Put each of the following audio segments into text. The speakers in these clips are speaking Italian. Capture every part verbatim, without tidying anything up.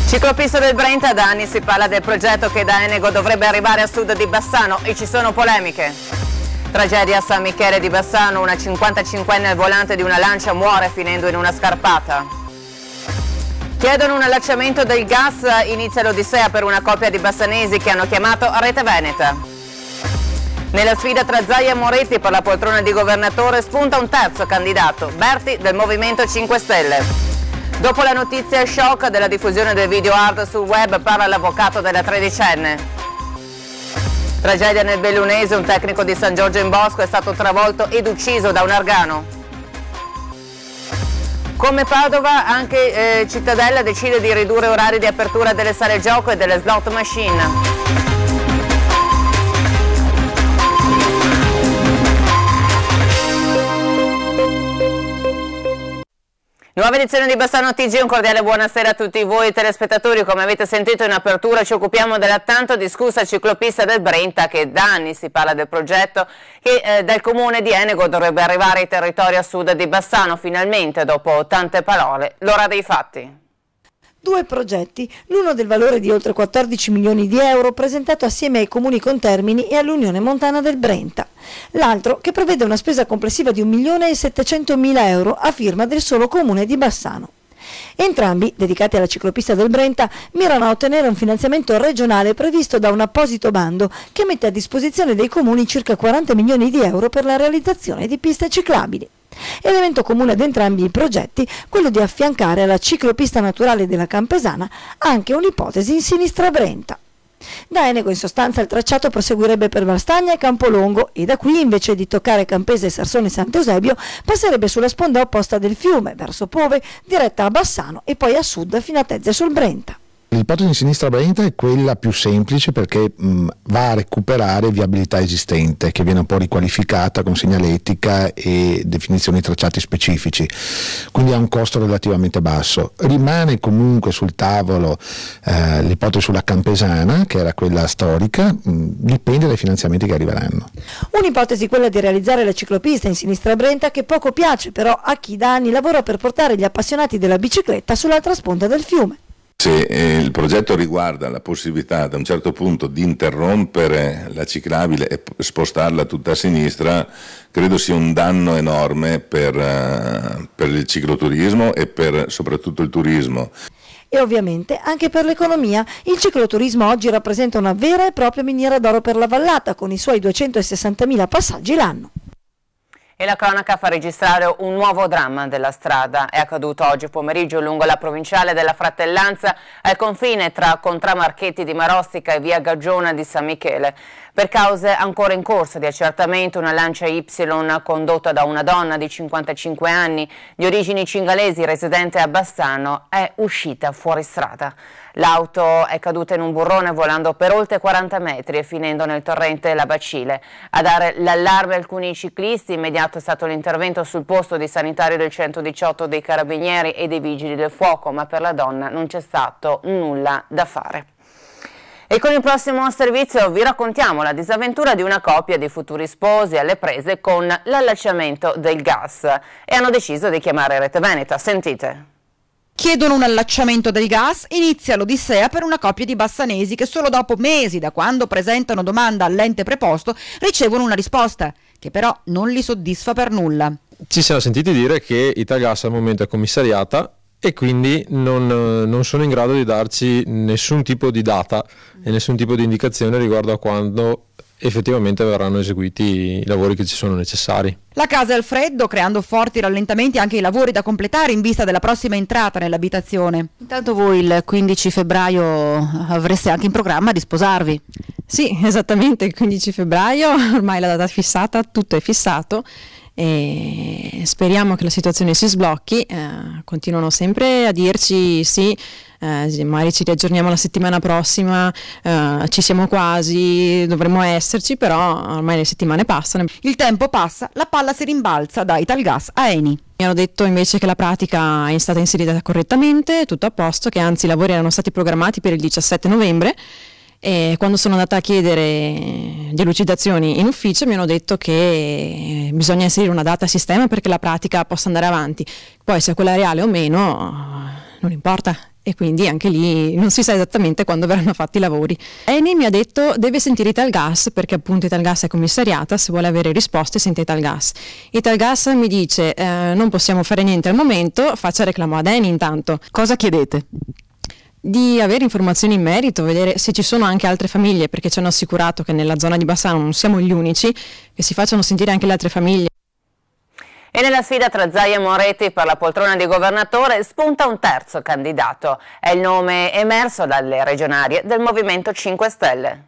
Ciclopista del Brenta, da anni si parla del progetto che da Enego dovrebbe arrivare a sud di Bassano e ci sono polemiche. Tragedia a San Michele di Bassano, una cinquantacinquenne al volante di una Lancia muore finendo in una scarpata. Chiedono un allacciamento del gas, inizia l'odissea per una coppia di bassanesi che hanno chiamato Rete Veneta. Nella sfida tra Zaia e Moretti per la poltrona di governatore spunta un terzo candidato, Berti del Movimento cinque Stelle. Dopo la notizia shock della diffusione del video hard sul web, parla l'avvocato della tredicenne. Tragedia nel Bellunese, un tecnico di San Giorgio in Bosco è stato travolto ed ucciso da un argano. Come Padova, anche eh, Cittadella decide di ridurre orari di apertura delle sale gioco e delle slot machine. Nuova edizione di Bassano T G, un cordiale buonasera a tutti voi telespettatori. Come avete sentito in apertura ci occupiamo della tanto discussa ciclopista del Brenta, che da anni si parla del progetto che eh, dal comune di Enego dovrebbe arrivare ai territori a sud di Bassano. Finalmente, dopo tante parole, l'ora dei fatti. Due progetti, l'uno del valore di oltre quattordici milioni di euro presentato assieme ai comuni contermini e all'Unione Montana del Brenta, l'altro che prevede una spesa complessiva di un milione e settecentomila euro a firma del solo comune di Bassano. Entrambi, dedicati alla ciclopista del Brenta, mirano a ottenere un finanziamento regionale previsto da un apposito bando che mette a disposizione dei comuni circa quaranta milioni di euro per la realizzazione di piste ciclabili. Elemento comune ad entrambi i progetti, quello di affiancare alla ciclopista naturale della Campesana anche un'ipotesi in sinistra Brenta. Da Enego in sostanza il tracciato proseguirebbe per Valstagna e Campolongo e da qui, invece di toccare Campese e Sarsone Sant'Eusebio, passerebbe sulla sponda opposta del fiume, verso Pove, diretta a Bassano e poi a sud fino a Tezze sul Brenta. L'ipotesi in sinistra Brenta è quella più semplice perché mh, va a recuperare viabilità esistente che viene un po' riqualificata con segnaletica e definizioni tracciati specifici, quindi ha un costo relativamente basso. Rimane comunque sul tavolo eh, l'ipotesi sulla Campesana, che era quella storica, mh, dipende dai finanziamenti che arriveranno. Un'ipotesi quella di realizzare la ciclopista in sinistra Brenta che poco piace però a chi da anni lavora per portare gli appassionati della bicicletta sull'altra sponda del fiume. Se eh, il progetto riguarda la possibilità da un certo punto di interrompere la ciclabile e spostarla tutta a sinistra, credo sia un danno enorme per, uh, per il cicloturismo e per soprattutto il turismo. E ovviamente anche per l'economia. Il cicloturismo oggi rappresenta una vera e propria miniera d'oro per la vallata, con i suoi duecentosessantamila passaggi l'anno. E la cronaca fa registrare un nuovo dramma della strada. È accaduto oggi pomeriggio lungo la provinciale della Fratellanza al confine tra Contramarchetti di Marostica e via Gaggiona di San Michele. Per cause ancora in corso di accertamento, una Lancia Y condotta da una donna di cinquantacinque anni di origini cingalesi residente a Bassano è uscita fuori strada. L'auto è caduta in un burrone volando per oltre quaranta metri e finendo nel torrente La Bacile. A dare l'allarme alcuni ciclisti, immediato è stato l'intervento sul posto di sanitario del centodiciotto dei Carabinieri e dei Vigili del Fuoco, ma per la donna non c'è stato nulla da fare. E con il prossimo servizio vi raccontiamo la disavventura di una coppia di futuri sposi alle prese con l'allacciamento del gas e hanno deciso di chiamare Rete Veneta. Sentite. Chiedono un allacciamento del gas, inizia l'odissea per una coppia di bassanesi che solo dopo mesi da quando presentano domanda all'ente preposto ricevono una risposta, che però non li soddisfa per nulla. Ci siamo sentiti dire che Italgas al momento è commissariata e quindi non, non sono in grado di darci nessun tipo di data e nessun tipo di indicazione riguardo a quando effettivamente verranno eseguiti i lavori che ci sono necessari. La casa è al freddo, creando forti rallentamenti anche i lavori da completare in vista della prossima entrata nell'abitazione. Intanto voi il quindici febbraio avreste anche in programma di sposarvi. Sì, esattamente, il quindici febbraio, ormai la data è fissata, tutto è fissato e speriamo che la situazione si sblocchi. Eh, continuano sempre a dirci sì, eh, magari ci riaggiorniamo la settimana prossima, eh, ci siamo quasi, dovremmo esserci, però ormai le settimane passano. Il tempo passa, la palla si rimbalza da Italgas a Eni. Mi hanno detto invece che la pratica è stata inserita correttamente, tutto a posto, che anzi i lavori erano stati programmati per il diciassette novembre. E quando sono andata a chiedere delucidazioni in ufficio mi hanno detto che bisogna inserire una data a sistema perché la pratica possa andare avanti, poi se quella è reale o meno non importa, e quindi anche lì non si sa esattamente quando verranno fatti i lavori. Eni mi ha detto deve sentire Italgas perché appunto Italgas è commissariata, se vuole avere risposte sente Italgas. Italgas mi dice eh, non possiamo fare niente al momento, faccia reclamo ad Eni intanto. Cosa chiedete? Di avere informazioni in merito, vedere se ci sono anche altre famiglie, perché ci hanno assicurato che nella zona di Bassano non siamo gli unici, che si facciano sentire anche le altre famiglie. E nella sfida tra Zaia e Moretti per la poltrona di governatore spunta un terzo candidato. È il nome emerso dalle regionarie del Movimento cinque Stelle.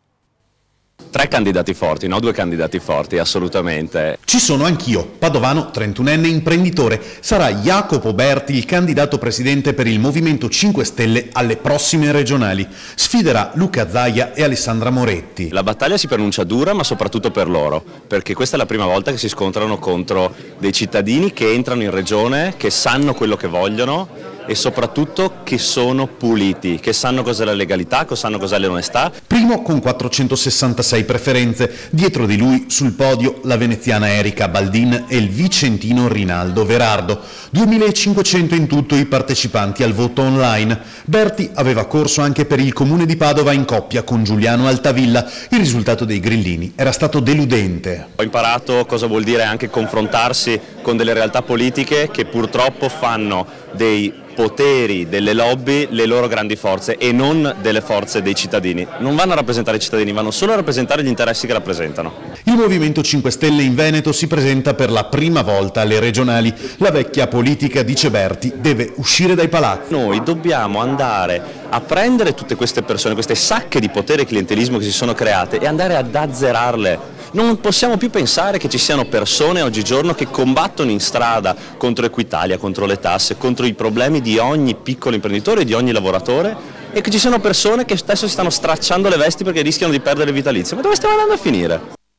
Tre candidati forti, no? Due candidati forti, assolutamente. Ci sono anch'io, padovano, trentunenne imprenditore. Sarà Jacopo Berti il candidato presidente per il Movimento cinque Stelle alle prossime regionali. Sfiderà Luca Zaia e Alessandra Moretti. La battaglia si pronuncia dura, ma soprattutto per loro, perché questa è la prima volta che si scontrano contro dei cittadini che entrano in regione, che sanno quello che vogliono e soprattutto che sono puliti, che sanno cos'è la legalità, che sanno cos'è l'onestà. Primo con quattrocentosessantasei preferenze, dietro di lui sul podio la veneziana Erika Baldin e il vicentino Rinaldo Verardo. duemilacinquecento in tutto i partecipanti al voto online. Berti aveva corso anche per il comune di Padova in coppia con Giuliano Altavilla. Il risultato dei grillini era stato deludente. Ho imparato cosa vuol dire anche confrontarsi con delle realtà politiche che purtroppo fanno dei poteri, delle lobby, le loro grandi forze e non delle forze dei cittadini. Non vanno a rappresentare i cittadini, vanno solo a rappresentare gli interessi che rappresentano. Il Movimento cinque Stelle in Veneto si presenta per la prima volta alle regionali. La vecchia politica, dice Berti, deve uscire dai palazzi. Noi dobbiamo andare a prendere tutte queste persone, queste sacche di potere e clientelismo che si sono create e andare ad azzerarle. Non possiamo più pensare che ci siano persone oggigiorno che combattono in strada contro Equitalia, contro le tasse, contro i problemi di ogni piccolo imprenditore e di ogni lavoratore e che ci siano persone che spesso si stanno stracciando le vesti perché rischiano di perdere il vitalizio. Ma dove stiamo andando a finire?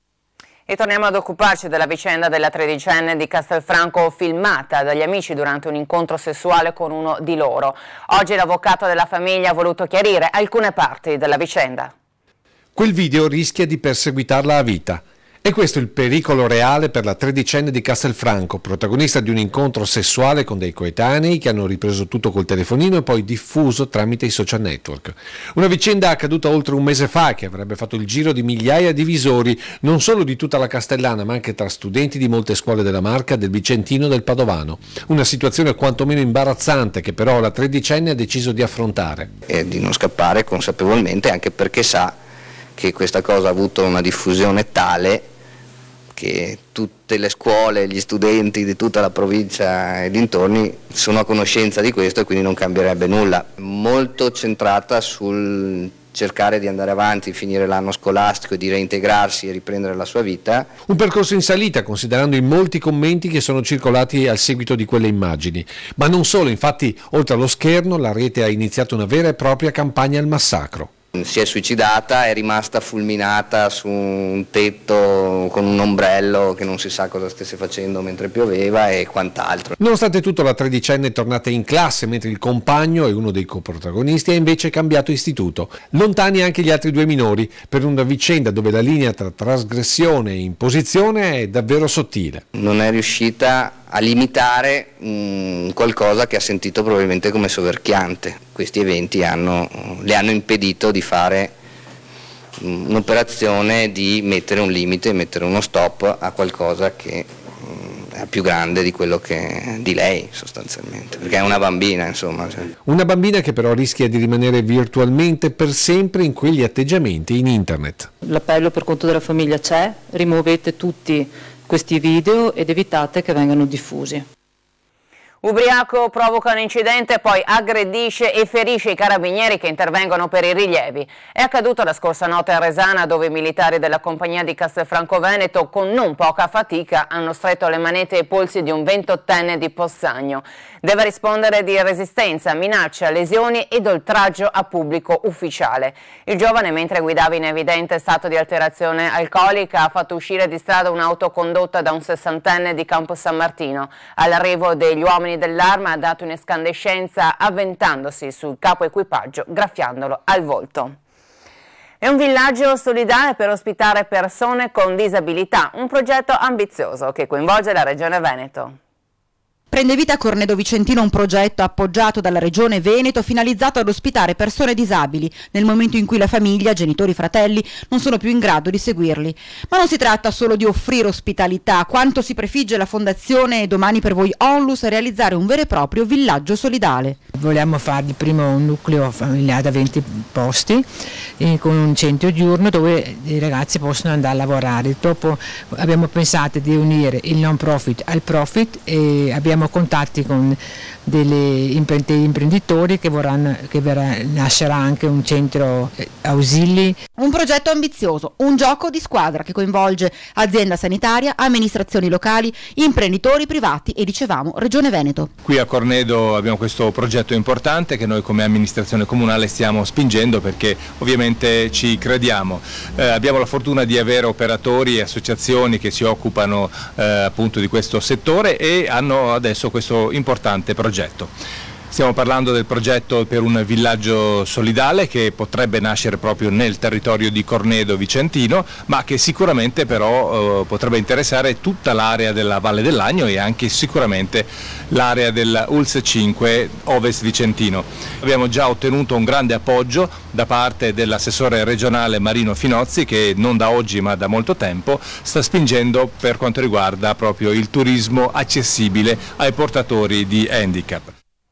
E torniamo ad occuparci della vicenda della tredicenne di Castelfranco filmata dagli amici durante un incontro sessuale con uno di loro. Oggi l'avvocato della famiglia ha voluto chiarire alcune parti della vicenda. Quel video rischia di perseguitarla a vita. E questo è il pericolo reale per la tredicenne di Castelfranco, protagonista di un incontro sessuale con dei coetanei che hanno ripreso tutto col telefonino e poi diffuso tramite i social network. Una vicenda accaduta oltre un mese fa che avrebbe fatto il giro di migliaia di visori, non solo di tutta la Castellana ma anche tra studenti di molte scuole della Marca, del Vicentino e del Padovano. Una situazione quantomeno imbarazzante che però la tredicenne ha deciso di affrontare. E di non scappare consapevolmente, anche perché sa che questa cosa ha avuto una diffusione tale che tutte le scuole, gli studenti di tutta la provincia e dintorni sono a conoscenza di questo e quindi non cambierebbe nulla. Molto centrata sul cercare di andare avanti, finire l'anno scolastico, di reintegrarsi e riprendere la sua vita. Un percorso in salita, considerando i molti commenti che sono circolati al seguito di quelle immagini. Ma non solo, infatti, oltre allo scherno, la rete ha iniziato una vera e propria campagna al massacro. Si è suicidata, è rimasta fulminata su un tetto con un ombrello che non si sa cosa stesse facendo mentre pioveva e quant'altro. Nonostante tutto la tredicenne è tornata in classe mentre il compagno e uno dei coprotagonisti ha invece cambiato istituto. Lontani anche gli altri due minori per una vicenda dove la linea tra trasgressione e imposizione è davvero sottile. Non è riuscita a limitare mh, qualcosa che ha sentito probabilmente come soverchiante. Questi eventi hanno, le hanno impedito di fare mh, un'operazione di mettere un limite, mettere uno stop a qualcosa che mh, è più grande di quello che di lei sostanzialmente, perché è una bambina, insomma. Cioè. Una bambina che però rischia di rimanere virtualmente per sempre in quegli atteggiamenti in internet. L'appello per conto della famiglia c'è, rimuovete tutti questi video ed evitate che vengano diffusi. Ubriaco provoca un incidente, poi aggredisce e ferisce i carabinieri che intervengono per i rilievi. È accaduto la scorsa notte a Resana, dove i militari della compagnia di Castelfranco Veneto con non poca fatica hanno stretto le manette ai polsi di un ventottenne di Possagno. Deve rispondere di resistenza, minaccia, lesioni ed oltraggio a pubblico ufficiale. Il giovane, mentre guidava in evidente stato di alterazione alcolica, ha fatto uscire di strada un'auto condotta da un sessantenne di Campo San Martino. All'arrivo degli uomini dell'arma ha dato un'escandescenza avventandosi sul capo equipaggio, graffiandolo al volto. È un villaggio solidale per ospitare persone con disabilità, un progetto ambizioso che coinvolge la Regione Veneto. Prende vita a Cornedo Vicentino un progetto appoggiato dalla Regione Veneto finalizzato ad ospitare persone disabili nel momento in cui la famiglia, genitori, fratelli non sono più in grado di seguirli. Ma non si tratta solo di offrire ospitalità, quanto si prefigge la Fondazione Domani per Voi Onlus a realizzare un vero e proprio villaggio solidale. Vogliamo fare il primo nucleo familiare da venti posti eh, con un centro diurno dove i ragazzi possono andare a lavorare. Dopo abbiamo pensato di unire il non profit al profit e abbiamo contatti con degli imprenditori che vorranno, che verrà, nascerà anche un centro ausili. Un progetto ambizioso, un gioco di squadra che coinvolge azienda sanitaria, amministrazioni locali, imprenditori privati e, dicevamo, Regione Veneto. Qui a Cornedo abbiamo questo progetto importante che noi come amministrazione comunale stiamo spingendo perché ovviamente ci crediamo. Eh, abbiamo la fortuna di avere operatori e associazioni che si occupano eh, appunto di questo settore e hanno adesso questo importante progetto. Stiamo parlando del progetto per un villaggio solidale che potrebbe nascere proprio nel territorio di Cornedo Vicentino, ma che sicuramente però eh, potrebbe interessare tutta l'area della Valle dell'Agno e anche sicuramente l'area del U L S S cinque Ovest Vicentino. Abbiamo già ottenuto un grande appoggio da parte dell'assessore regionale Marino Finozzi che non da oggi ma da molto tempo sta spingendo per quanto riguarda proprio il turismo accessibile ai portatori di handicap.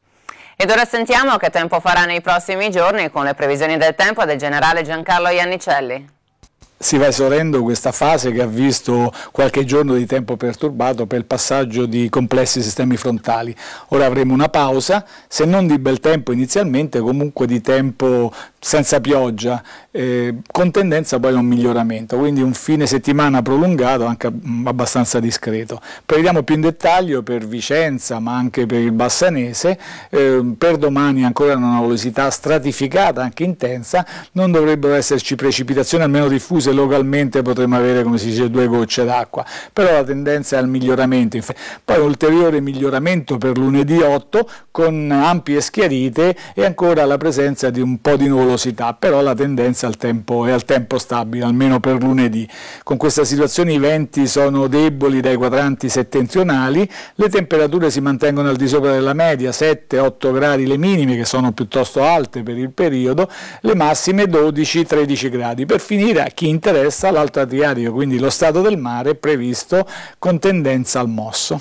Ed ora sentiamo che tempo farà nei prossimi giorni con le previsioni del tempo del generale Giancarlo Iannicelli. Si va esaurendo questa fase che ha visto qualche giorno di tempo perturbato per il passaggio di complessi sistemi frontali. Ora avremo una pausa, se non di bel tempo inizialmente, comunque di tempo senza pioggia, eh, con tendenza poi a un miglioramento, quindi un fine settimana prolungato anche abbastanza discreto. Vediamo più in dettaglio per Vicenza ma anche per il Bassanese, eh, per domani ancora una nuvosità stratificata, anche intensa, non dovrebbero esserci precipitazioni almeno diffuse, localmente potremmo avere, come si dice, due gocce d'acqua, però la tendenza è al miglioramento. Poi ulteriore miglioramento per lunedì otto con ampie schiarite e ancora la presenza di un po' di nuvolosità, però la tendenza al tempo, è al tempo stabile, almeno per lunedì. Con questa situazione i venti sono deboli dai quadranti settentrionali, le temperature si mantengono al di sopra della media, sette otto gradi le minime che sono piuttosto alte per il periodo, le massime dodici tredici gradi. Per finire, a chi interessa l'Alto Adriatico, quindi lo stato del mare previsto con tendenza al mosso.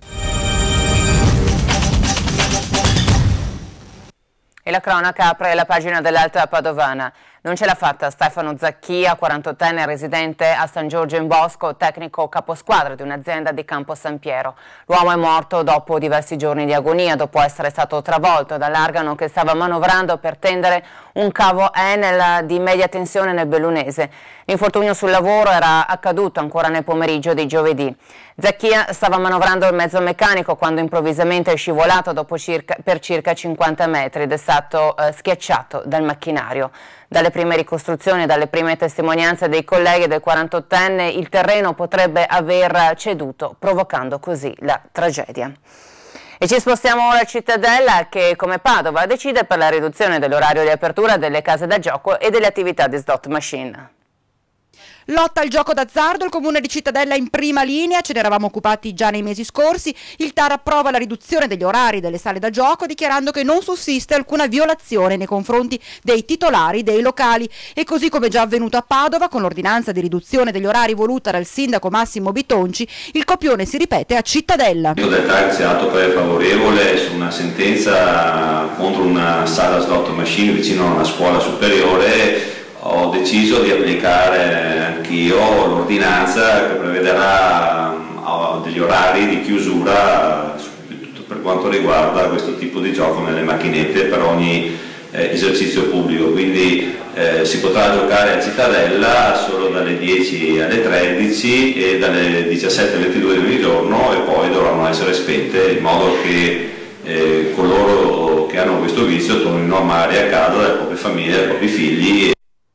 E la cronaca apre la pagina dell'Alta Padovana. Non ce l'ha fatta Stefano Zacchia, quarantottenne residente a San Giorgio in Bosco, tecnico caposquadra di un'azienda di Campo San Piero. L'uomo è morto dopo diversi giorni di agonia, dopo essere stato travolto dall'argano che stava manovrando per tendere un cavo Enel di media tensione nel Bellunese. L'infortunio sul lavoro era accaduto ancora nel pomeriggio di giovedì. Zacchia stava manovrando il mezzo meccanico quando improvvisamente è scivolato dopo circa, per circa cinquanta metri ed è stato eh, schiacciato dal macchinario. Dalle prime ricostruzioni e dalle prime testimonianze dei colleghi del quarantottenne, il terreno potrebbe aver ceduto, provocando così la tragedia. E ci spostiamo ora a Cittadella che, come Padova, decide per la riduzione dell'orario di apertura delle case da gioco e delle attività di slot machine. Lotta al gioco d'azzardo, il comune di Cittadella in prima linea, ce ne eravamo occupati già nei mesi scorsi. Il T A R approva la riduzione degli orari delle sale da gioco dichiarando che non sussiste alcuna violazione nei confronti dei titolari dei locali e così come già avvenuto a Padova con l'ordinanza di riduzione degli orari voluta dal sindaco Massimo Bitonci, il copione si ripete a Cittadella. Il del T A R si è dato parere favorevole su una sentenza contro una sala slot machine vicino a una scuola superiore. Ho deciso di applicare anch'io l'ordinanza che prevederà degli orari di chiusura, soprattutto per quanto riguarda questo tipo di gioco nelle macchinette per ogni eh, esercizio pubblico, quindi eh, si potrà giocare a Cittadella solo dalle dieci alle tredici e dalle diciassette alle ventidue di ogni giorno e poi dovranno essere spente in modo che eh, coloro che hanno questo vizio tornino a mare a casa dalle proprie famiglie, dai propri figli.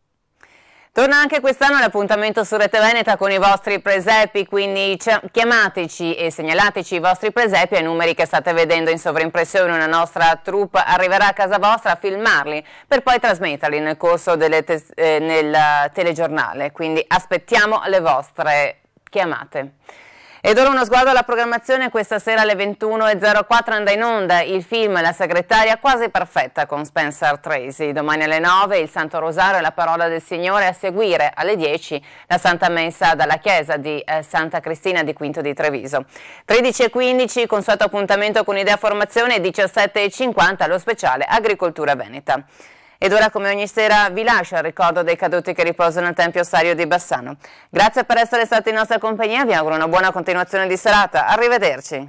Torna anche quest'anno l'appuntamento su Rete Veneta con i vostri presepi, quindi chiamateci e segnalateci i vostri presepi ai numeri che state vedendo in sovraimpressione. Una nostra troupe arriverà a casa vostra a filmarli per poi trasmetterli nel corso delle te eh, nel telegiornale, quindi aspettiamo le vostre chiamate. Ed ora uno sguardo alla programmazione. Questa sera alle ventuno e zero quattro andrà in onda il film La segretaria quasi perfetta con Spencer Tracy. Domani alle nove il Santo Rosario e la Parola del Signore, a seguire alle dieci la Santa Messa dalla chiesa di eh, Santa Cristina di Quinto di Treviso. tredici e quindici consueto appuntamento con Idea Formazione, diciassette e cinquanta lo speciale Agricoltura Veneta. Ed ora, come ogni sera, vi lascio il ricordo dei caduti che riposano al Tempio Ossario di Bassano. Grazie per essere stati in nostra compagnia, vi auguro una buona continuazione di serata. Arrivederci.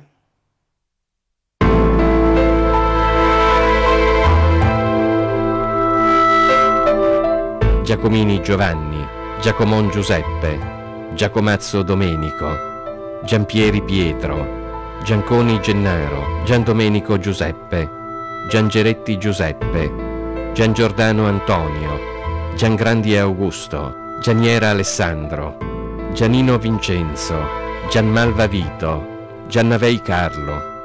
Giacomini Giovanni, Giacomon Giuseppe, Giacomazzo Domenico, Giampieri Pietro, Gianconi Gennaro, Giandomenico Giuseppe, Giangeretti Giuseppe, Giangiordano Antonio, Giangrandi Augusto, Gianniera Alessandro, Giannino Vincenzo, Gianmalva Vito, Giannavei Carlo,